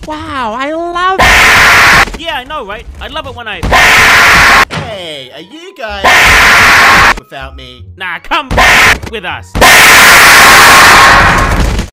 Wow, I love it. Yeah, I know, right? I love it when I... Hey, are you guys without me? Nah, come with us.